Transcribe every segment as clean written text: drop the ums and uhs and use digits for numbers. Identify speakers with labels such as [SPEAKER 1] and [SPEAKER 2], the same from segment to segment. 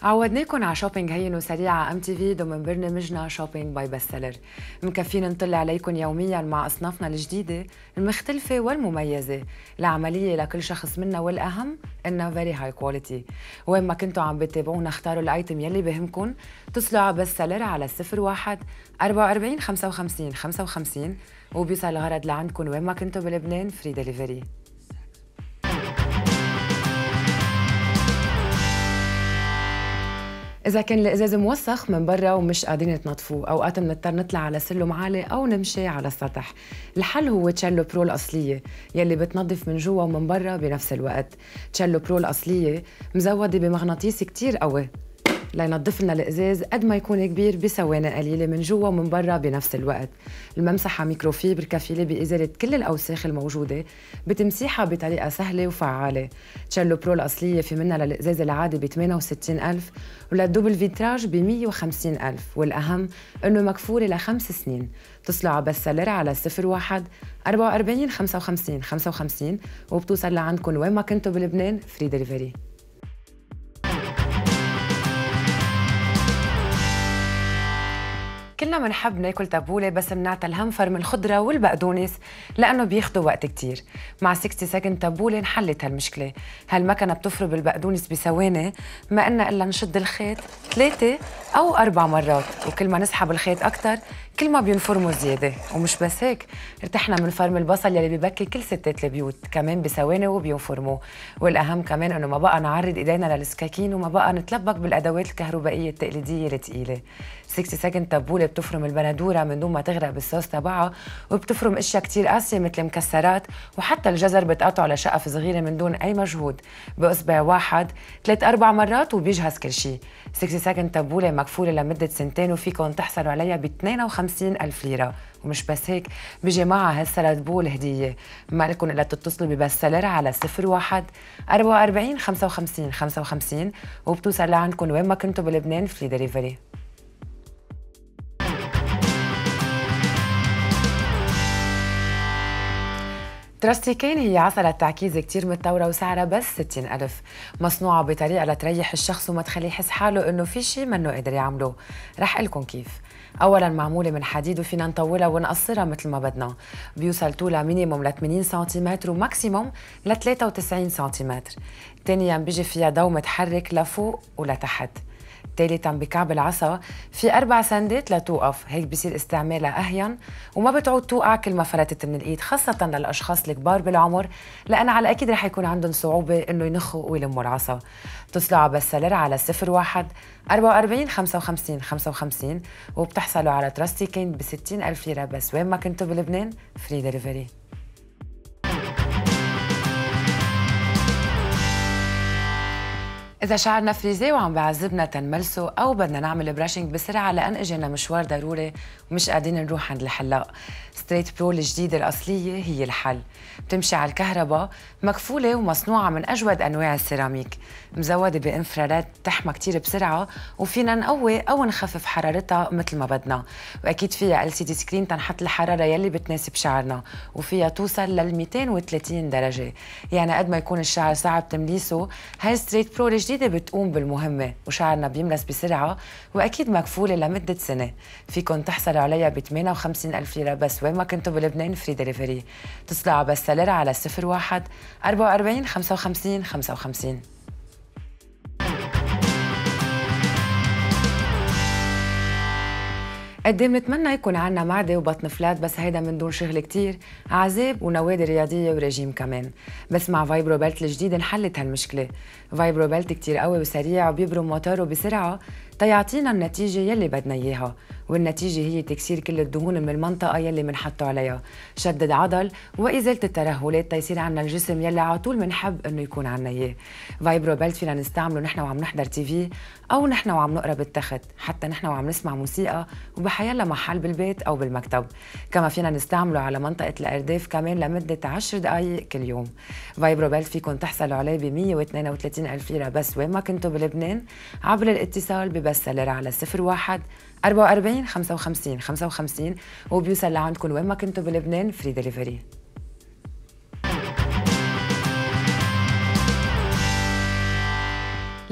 [SPEAKER 1] عودناكم على شوبينج هين وسريع على ام تي في ضمن برنامجنا شوبينج باي بست سيلر. مكفين نطل عليكم يوميا مع اصنافنا الجديده المختلفه والمميزه، العمليه لكل شخص منا، والاهم انها فيري هاي كواليتي. وين ما كنتوا عم بتابعونا اختاروا الايتم يلي بهمكم، اتصلوا على بست سيلر على 01 44 55 55 وبيوصل الغرض لعندكم وين ما كنتوا بلبنان، فري دليفري. إذا كان الإزاز موسخ من برا ومش قادرين تنظفوه، أوقات بنضطر نطلع على سلم عالي أو نمشي على السطح. الحل هو تشيلو برو الأصلية يلي بتنظف من جوا ومن برا بنفس الوقت. تشيلو برو الأصلية مزودة بمغناطيس كتير قوي لينظف لنا الإزاز قد ما يكون كبير بثواني قليلة من جوا ومن برا بنفس الوقت. الممسحة ميكروفيبر كفيلة بإزالة كل الأوساخ الموجودة، بتمسيحها بطريقة سهلة وفعالة. تشيلو برو الأصلية في منها للإزاز العادي ب 68,000 وللدوبل فيتراج ب 150,000، والأهم إنه مكفولة ل5 سنين. اتصلوا على بست سيلر على 01 44 55 55 وبتوصل لعندكم وين ما كنتوا بلبنان، فري دليفري. كلنا منحب ناكل تبولة، بس منعطل هم فرم الخضرة والبقدونس لأنه بياخدوا وقت كتير. مع 60 سكند تبولة انحلت هالمشكلة. هالمكنة بتفرم البقدونس بثواني، ما إلنا إلا نشد الخيط 3 أو 4 مرات، وكل ما نسحب الخيط أكتر كل ما بينفرموا زيادة. ومش بس هيك، ارتحنا من فرم البصل يلي ببكي كل ستات البيوت، كمان بثواني وبينفرموا. والأهم كمان إنه ما بقى نعرض إيدينا للسكاكين وما بقى نتلبك بالأدوات الكهربائية التقليدية الثقيلة. 60 سكند تبولة بتفرم البندورة من دون ما تغرق بالصوص تبعها، وبتفرم اشياء كتير قاسية مثل المكسرات، وحتى الجزر بتقطعه لشقف صغيرة من دون أي مجهود بإصبع واحد 3-4 مرات وبيجهز كل شيء. 60 سكند تبولة مكفولة لمدة 2 وفيكم تحصلوا عليها ب 52,000 ليرة. ومش بس هيك، بيجي معها هالسلاد بول هدية. ما لكم إلا تتصلوا ببست سيلر على 01 44 55 55 وبتوصل لعندكم وين ما كنتوا بلبنان، فري دليفري. تراستيكين هي عصا للتعكيز كتير متطورة وسعرها بس 60,000، مصنوعة بطريقة لتريح الشخص وما تخليه يحس حاله إنه في شي منه قادر يعمله. رح قلكن كيف. أولاً معمولة من حديد وفينا نطولها ونقصرها مثل ما بدنا. بيوصل طولها مينيموم ل 80 سنتيمتر وماكسيموم ل 93 سنتيمتر. ثانياً بيجي فيها ضو متحرك لفوق ولتحت. ثالثاً بكعب العصا في 4 سندات لتوقف، هيك بصير استعمالها أهين وما بتعود توقع كل ما فلتت من الإيد، خاصة للأشخاص الكبار بالعمر، لأن على أكيد رح يكون عندهم صعوبة إنه ينخوا ويلموا العصا. اتصلوا على بست سيلر على 01 44 55 55 وبتحصلوا على تراستيكين ب 60,000 ليرة بس وين ما كنتوا بلبنان، فري دليفري. إذا شعرنا فريزي وعم بعذبنا تنملسه، أو بدنا نعمل براشنج بسرعة لأن إجينا مشوار ضروري ومش قادرين نروح عند الحلاق، ستريت برو الجديدة الأصلية هي الحل. بتمشي على الكهرباء، مكفولة ومصنوعة من أجود أنواع السيراميك، مزودة بإنفرارات بتحمى كتير بسرعة، وفينا نقوي أو نخفف حرارتها مثل ما بدنا. وأكيد فيها LCD سكرين تنحط الحرارة يلي بتناسب شعرنا، وفيها توصل لل 230 درجة. يعني قد ما يكون الشعر صعب تمليسه، هاي ستريت برو الجديدة بتقوم بالمهمة وشعرنا بيملس بسرعة، وأكيد مكفولة لمدة سنة. فيكن تحصلوا عليها ب 58,000 ليرة بس وين ما كنتوا بلبنان، فري دليفري. اتصلوا على بست سيلر على 01 44 55 55. قد ايه بنتمنى يكون عنا معدة وبطن فلات، بس هيدا من دون شغل كتير، عذاب ونوادي رياضية ورجيم كمان. بس مع فايبرو بيلت الجديد انحلت هالمشكلة. فايبرو بيلت كتير قوي وسريع وبيبرم موتوره بسرعة تيعطينا النتيجة يلي بدنا إياها، والنتيجة هي تكسير كل الدهون من المنطقة يلي منحطه عليها، شدد عضل وإزالة الترهلات تيصير عنا الجسم يلي على طول منحب إنه يكون عنا إياه. فايبرو بيلت فينا نستعمله نحن وعم نحضر تي في، أو نحن وعم نقرا بالتخت، حتى نحن وعم نسمع موسيقى وبحيلا محل بالبيت أو بالمكتب. كما فينا نستعمله على منطقة الأرداف كمان لمدة 10 دقايق كل يوم. فايبرو بيلت فيكن تحصلوا عليه ب 132,000 ليرة بس وين ما كنتوا بلبنان، عبر الاتصال ببست سيلر على 01 44 55 55 وبيوصل لعندكم وين ما كنتوا بلبنان، فري دليفري.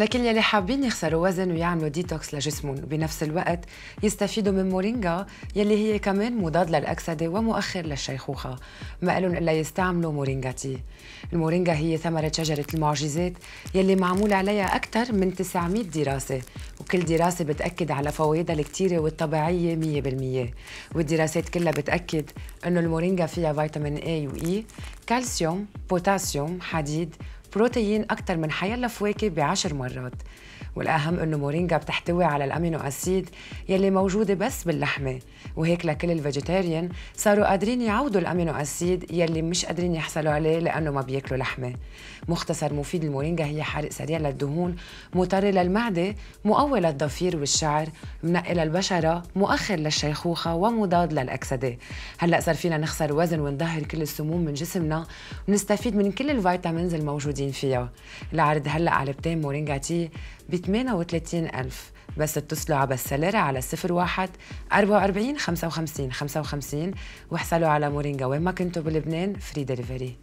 [SPEAKER 1] لكن يلي حابين يخسروا وزن ويعملوا ديتوكس لجسمهم وبنفس الوقت يستفيدوا من مورينجا يلي هي كمان مضاد للأكسدة ومؤخر للشيخوخة، ما لهم إلا يستعملوا مورينجا تي. المورينجا هي ثمرة شجرة المعجزات يلي معمول عليها أكثر من 900 دراسة، وكل دراسة بتأكد على فوائدها الكتيرة والطبيعية 100%. والدراسات كلها بتأكد إنه المورينجا فيها فيتامين A و E، كالسيوم، بوتاسيوم، حديد، بروتين أكثر من حيلا فواكه ب10 مرات. والأهم إنه مورينجا بتحتوي على الأمينو أسيد يلي موجودة بس باللحمة، وهيك لكل الفيجيتيريان صاروا قادرين يعوضوا الأمينو أسيد يلي مش قادرين يحصلوا عليه لأنه ما بياكلوا لحمة. مختصر مفيد المورينجا هي حرق سريع للدهون، مطر للمعدة، مقوي للضفير والشعر، منقي للبشرة، مؤخر للشيخوخة، ومضاد للأكسدة. هلأ صار فينا نخسر وزن ونظهر كل السموم من جسمنا ونستفيد من كل الفيتامينز الموجودين فيها. العرض هلأ علبتين مورينجا تي ب 38,000، بس اتصلوا على السلارة على 01 44 55 55 واحصلوا على مورينجا وين ما كنتوا بلبنان فري دليفري.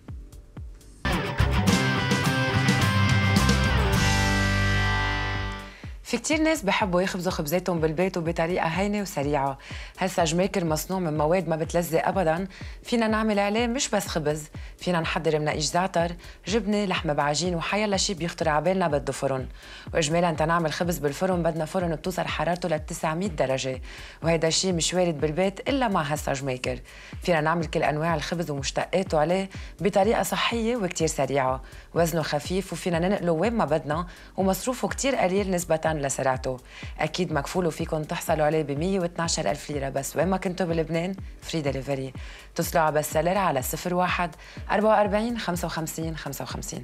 [SPEAKER 1] في كتير ناس بحبوا يخبزوا خبزاتهم بالبيت وبطريقة هينة وسريعة. هالساج ميكر مصنوع من مواد ما بتلزق أبداً، فينا نعمل عليه مش بس خبز، فينا نحضر مناقيش زعتر، جبنة، لحمة بعجين، وحيلا شي بيخطر عبالنا بده فرن. وإجمالاً تنعمل خبز بالفرن بدنا فرن بتوصل حرارته ل 900 درجة، وهيدا الشي مش وارد بالبيت إلا مع هالساج ميكر. فينا نعمل كل أنواع الخبز ومشتقاته عليه بطريقة صحية وكتير سريعة، وزنه خفيف وفينا ننقله وين ما بدنا، ومصروفه كتير قليل نسبة لسرعته. أكيد مكفول وفيكن تحصلوا عليه ب 112,000 ليرة بس وين ما كنتوا بلبنان فري دليفري. اتصلوا على السلارة على 01 44 55 55.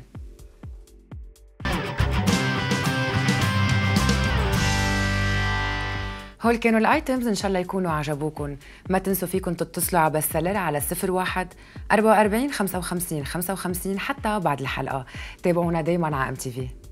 [SPEAKER 1] هول كانوا الايتمز، ان شاء الله يكونوا عجبوكم. ما تنسوا فيكم تتصلوا على السلارة على 01 44 55 55 حتى بعد الحلقة. تابعونا دايما على MTV.